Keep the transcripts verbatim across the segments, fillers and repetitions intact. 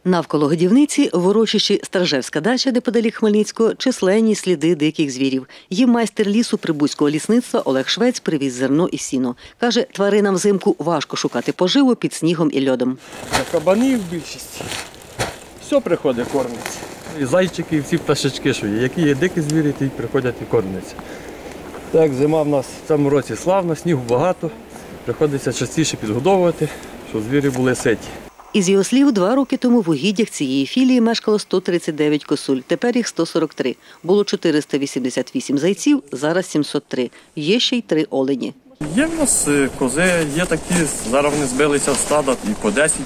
Навколо годівниці, в урочищі Стражевська дача неподалік Хмельницького, численні сліди диких звірів. Їм майстер лісу Прибузького лісництва Олег Швець привіз зерно і сіно. Каже, тваринам взимку важко шукати поживу під снігом і льодом. Кабанів більшість. Все приходить кормиться. І зайчики, і всі пташечки, що є. Які є дикі звірі, ті приходять і кормляться. Так, зима в нас в цьому році славна, снігу багато. Приходиться частіше підгодовувати, щоб звірі були ситі. Із його слів, два роки тому в угіддях цієї філії мешкало сто тридцять дев'ять косуль, тепер їх сто сорок три. Було чотириста вісімдесят вісім зайців, зараз сімсот три. Є ще й три олені. Є в нас кози, є такі, зараз вони збилися в стада і по десять,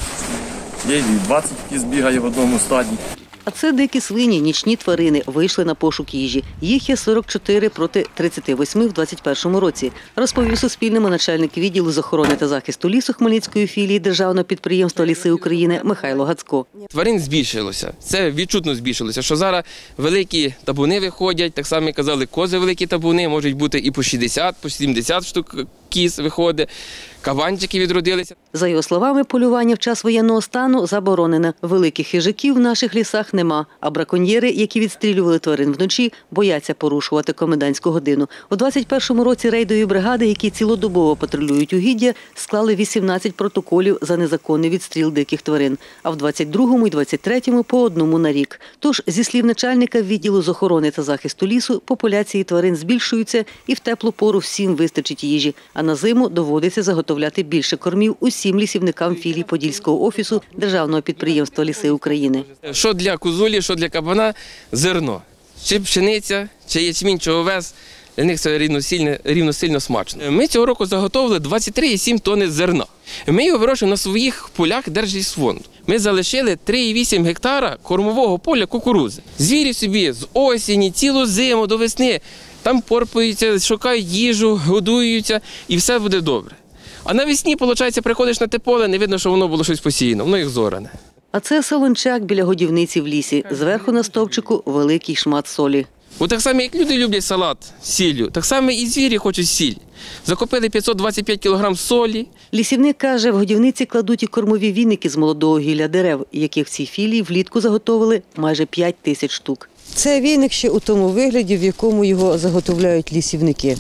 є і двадцять, які збігає в одному стаді. А це дикі свині, нічні тварини, вийшли на пошук їжі. Їх є сорок чотири проти тридцяти восьми в двадцять першому році, розповів Суспільному начальник відділу з охорони та захисту лісу Хмельницької філії Державного підприємства «Ліси України» Михайло Гацько. Тварин збільшилося, це відчутно збільшилося, що зараз великі табуни виходять, так само казали, кози великі табуни, можуть бути і по шістдесят, по сімдесят штук кіз виходить, кабанчики відродилися. За його словами, полювання в час воєнного стану заборонене. Великих хижаків в наших лісах нема, а браконьєри, які відстрілювали тварин вночі, бояться порушувати комендантську годину. У двадцять першому році рейдові бригади, які цілодобово патрулюють угіддя, склали вісімнадцять протоколів за незаконний відстріл диких тварин, а в двадцять другому і двадцять третьому по одному на рік. Тож, зі слів начальника відділу з охорони та захисту лісу, популяції тварин збільшуються і в теплу пору всім вистачить їжі, а на зиму доводиться заготовляти більше кормів усім лісівникам філії Подільського офісу Державного підприємства «Ліси України». Що для козулі, що для кабана – зерно. Чи пшениця, чи ячмінь, чи овес – для них це рівносильно, рівносильно смачно. Ми цього року заготовили двадцять три цілих сім тонни зерна. Ми його вирощуємо на своїх полях Держлісфонду. Ми залишили три цілих вісім гектара кормового поля кукурудзи. Звірі собі з осені, цілу зиму до весни там порпаються, шукають їжу, годуються і все буде добре. А навесні, виходить, приходиш на те поле, не видно, що воно було щось посіяно, воно їх зоране. А це солончак біля годівниці в лісі. Зверху на стовпчику великий шмат солі. От так само, як люди люблять салат з сіллю, так само і звірі хочуть сіль. Закупили п'ятсот двадцять п'ять кілограм солі. Лісівник каже, в годівниці кладуть і кормові віники з молодого гілля дерев, яких в цій філії влітку заготовили майже п'ять тисяч штук. Це віник ще у тому вигляді, в якому його заготовляють лісівники.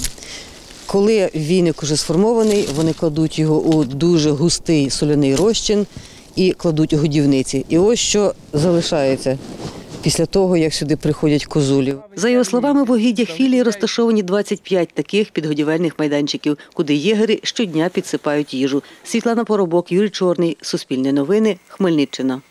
Коли віник вже сформований, вони кладуть його у дуже густий соляний розчин і кладуть у годівниці. І ось що залишається після того, як сюди приходять козулі. За його словами, в угіддях філії розташовані двадцять п'ять таких підгодівельних майданчиків, куди єгері щодня підсипають їжу. Світлана Поробок, Юрій Чорний, Суспільне новини, Хмельниччина.